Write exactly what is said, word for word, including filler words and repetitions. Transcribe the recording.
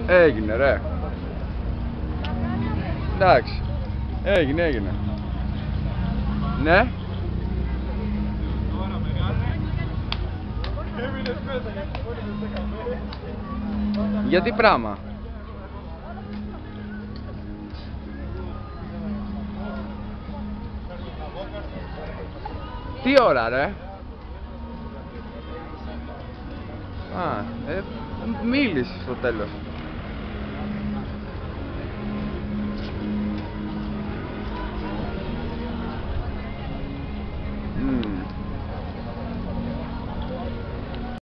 Έγινε ρε. Εντάξει. Έγινε, έγινε. Ναι. Γιατί πράγμα? Τι ώρα ρε? Α, ε, μίλησε στο τέλος.